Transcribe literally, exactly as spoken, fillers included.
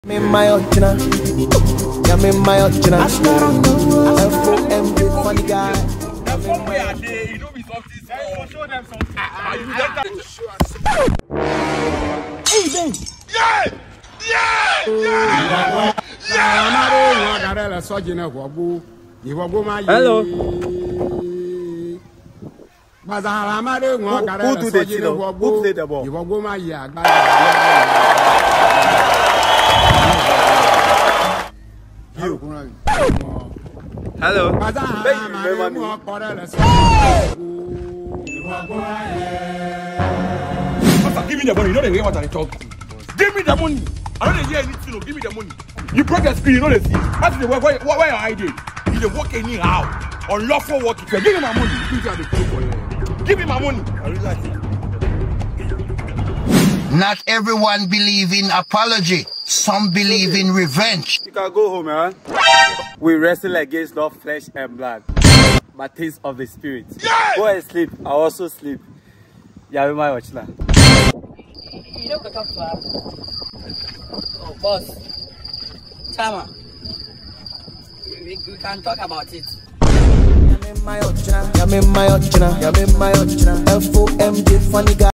Me my original, yeah me my original. F O M G funny guy. F O M we are there, you know we something small. Show them something. Ah, you let that to show us. Hey Ben. Yeah, yeah, yeah, yeah. Hello. Who, who do the you know? Who played the ball? You. Hello. Hey, remember me? Master, give me the money. You know the way what I talk. Give me the money. I don't hear anything. Give me the money. You broke the screen. You know the scene. That's the way. Where, where, where are you? You dey work anyhow. Unlawful work. Give me my money. Give me my money. I really like it. Not everyone believe in apology. Some believe in revenge. You can go home, man. We wrestle against not flesh and blood, but things of the spirit. Yeah! Go and sleep. I also sleep. Yeah, we might watch now. You don't come to us. Oh, boss. Chama. We, we can talk about it. Yeah me my original, yeah me my original, yeah me my original. F O M G funny guy.